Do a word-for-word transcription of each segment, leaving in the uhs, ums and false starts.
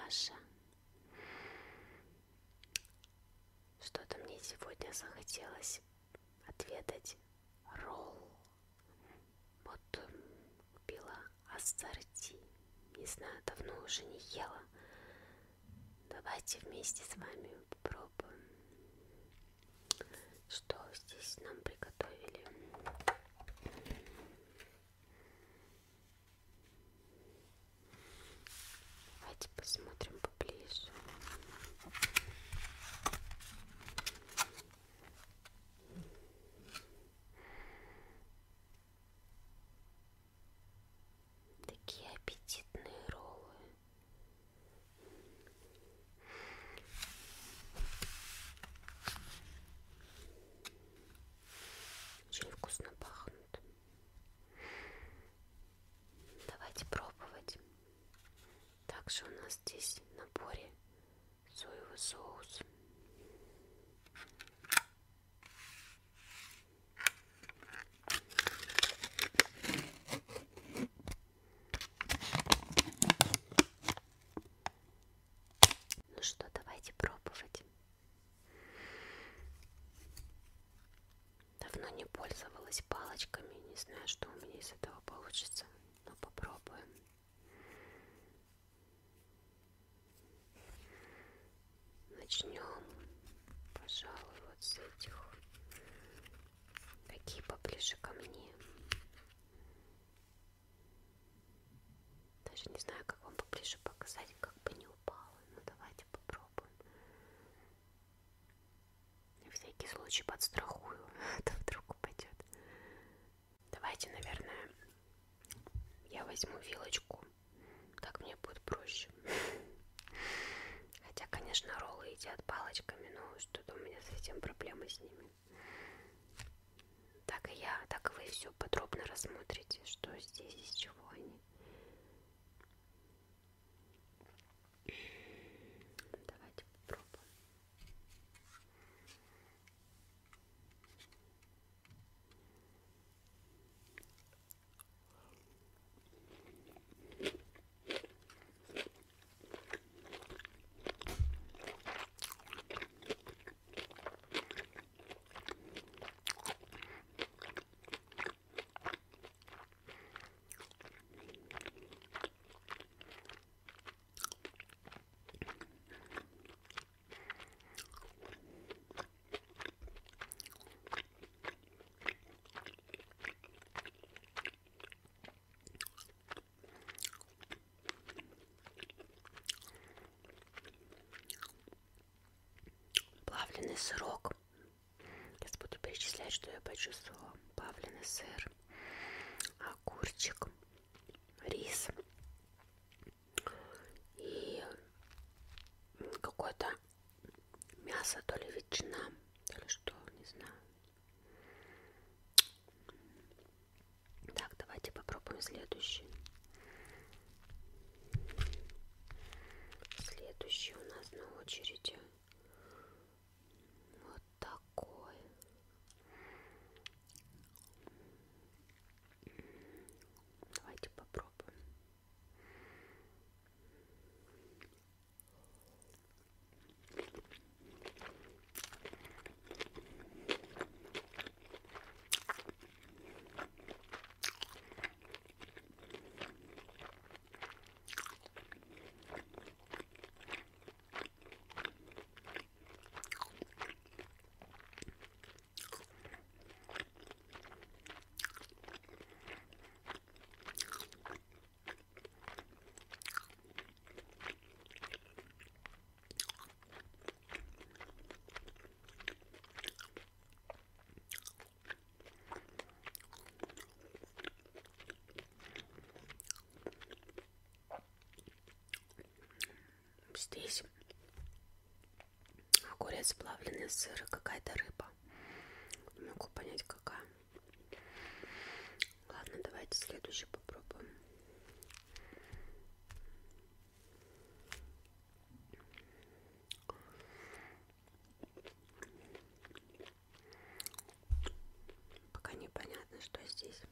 Маша. Что-то мне сегодня захотелось отведать ролл. Вот купила ассорти. Не знаю, давно уже не ела. Давайте вместе с вами попробуем, что здесь нам приготовили. Давайте посмотрим поближе. Такие аппетитные роллы. Очень вкусно пахнут. Давайте пробовать. Также у нас здесь в наборе соевый соус. Ну что, давайте пробовать. Давно не пользовалась палочками, не знаю, что у меня из этого получится, но попробуем. Начнем, пожалуй, вот с этих. Какие поближе ко мне. Даже не знаю, как вам поближе показать, как бы не упало. Ну давайте попробуем. На всякий случай подстрахую, а то вдруг упадет. Давайте, наверное, я возьму вилочку. Так мне будет проще. Хотя, конечно, роллы едят палочками, но что-то у меня с этим проблемы с ними. Так и я, так и вы все подробно рассмотрите, что здесь, из чего они. Давайте попробуем. Плавленый сырок. Сейчас буду перечислять, что я почувствовала. Плавленый сыр, огурчик, рис и какое-то мясо, то ли ветчина, то ли что, не знаю. Так, давайте попробуем следующий. Следующий у нас на очереди вот такой. Давайте попробуем. Здесь огурец, плавленый сыр и какая-то рыба. Не могу понять, какая. Ладно, давайте следующий попробуем. Пока непонятно, что здесь.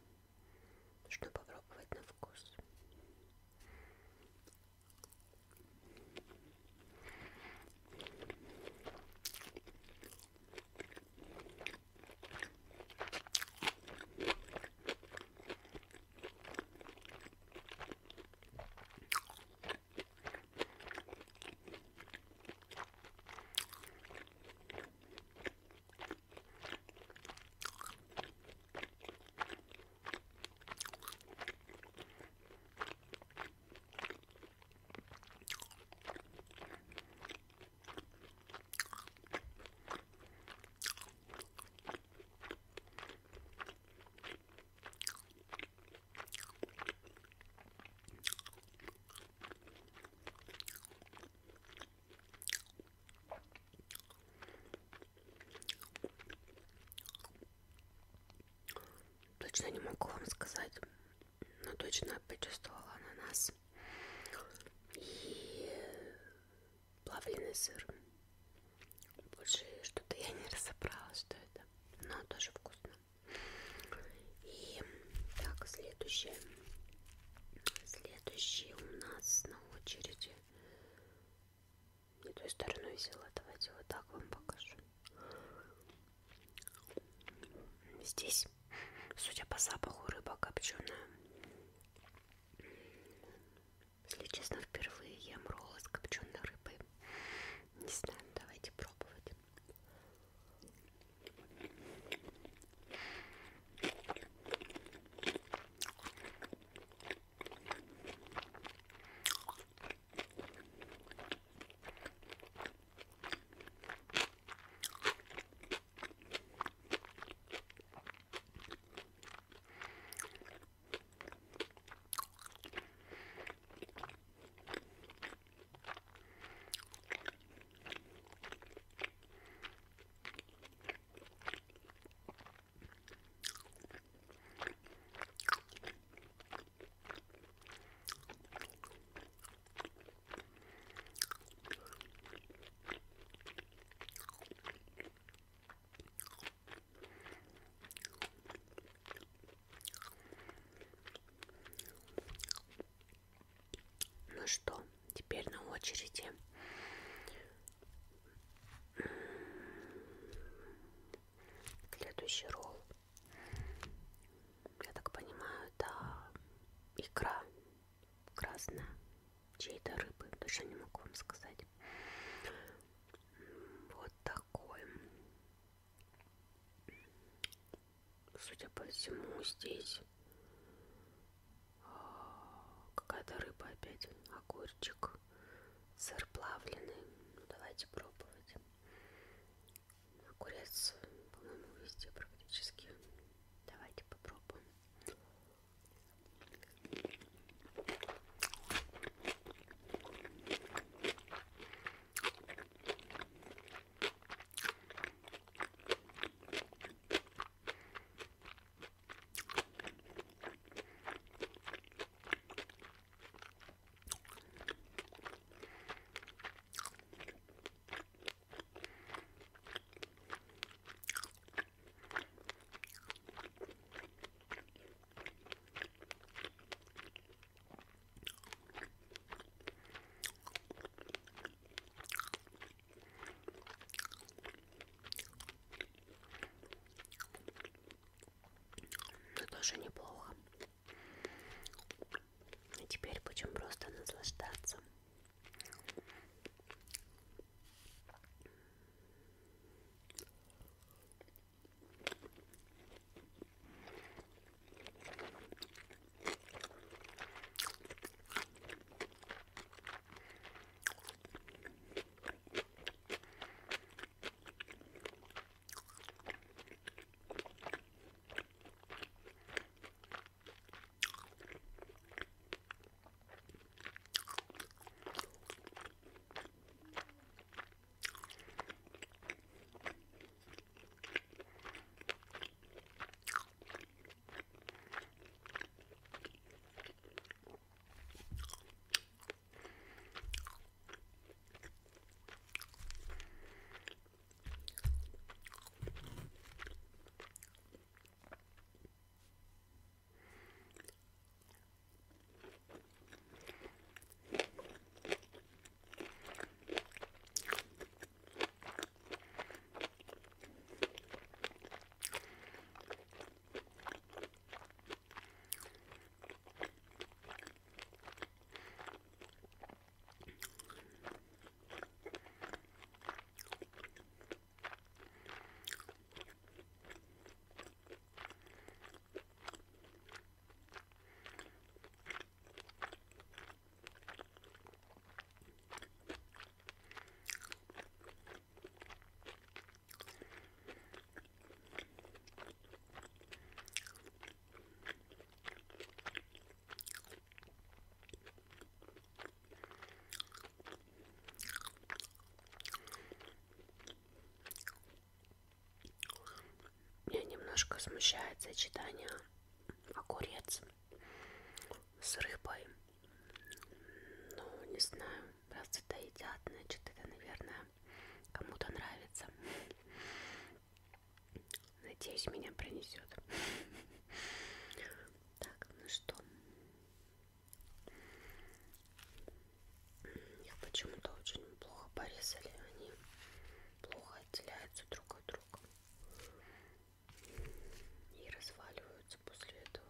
Нужно попробовать на вкус. точно почувствовала ананас и плавленый сыр. Больше что-то я не разобрала, что это, но тоже вкусно. И так, следующее. Следующий у нас на очереди. Не той стороной взяла, давайте вот так вам покажу. Здесь, судя по запаху, рыба копченая. Если честно, впервые ем роллы с копченой рыбой. Не знаю, давайте пробовать. Ну что, теперь на очереди следующий ролл. Я так понимаю, это икра красная чьей-то рыбы, даже не могу вам сказать. Вот такой. Судя по всему, здесь какая-то рыба опять, огурчик, сыр плавленый. Ну, давайте пробовать. Огурец, по-моему, везде практически. Давайте попробуем. Тоже неплохо. И теперь будем просто наслаждаться. Меня немножко смущает сочетание огурец с рыбой. Ну, не знаю, раз это едят, значит, это, наверное, кому-то нравится. Надеюсь, меня пронесет. Так, ну что? Их почему-то очень плохо порезали. Они плохо отделяются друг от друга и разваливаются после этого.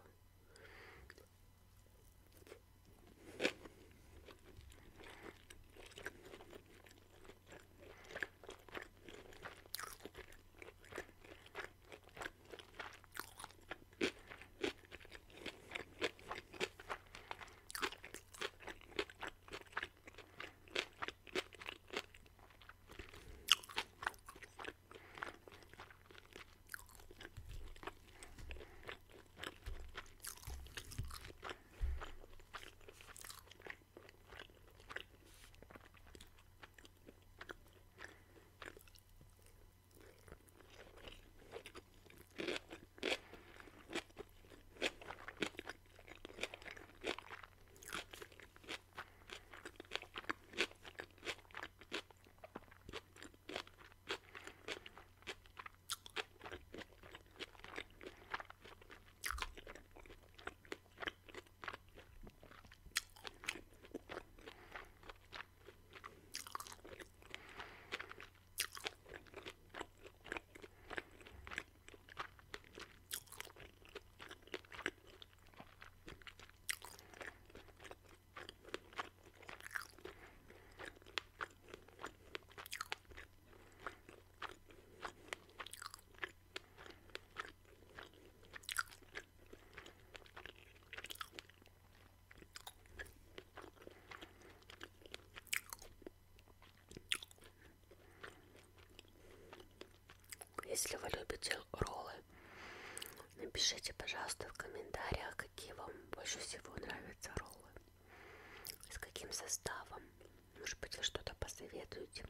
Если вы любите роллы, напишите, пожалуйста, в комментариях, какие вам больше всего нравятся роллы. С каким составом. Может быть, вы что-то посоветуете.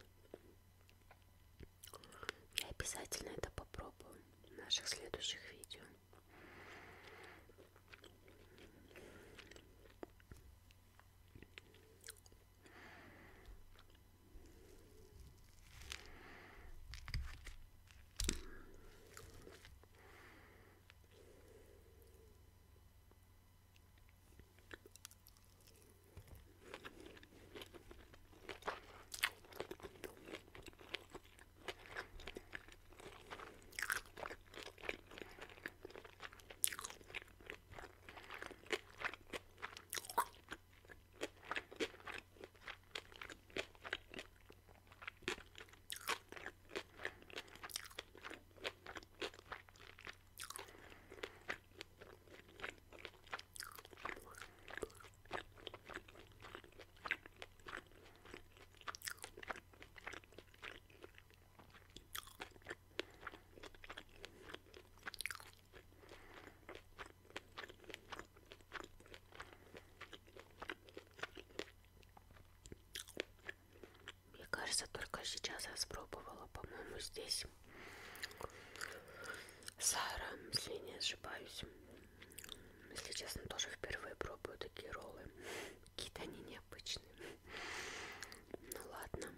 Я обязательно это попробую в наших следующих видео. Кажется, только сейчас я спробовала, по-моему, здесь Сара, если не ошибаюсь. Если честно, тоже впервые пробую такие роллы. Какие-то они необычные. Ну ладно.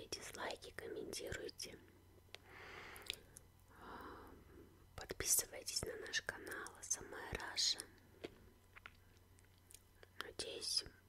ставьте дизлайки, комментируйте. Подписывайтесь на наш канал эй эс эм ар Раша. Надеюсь,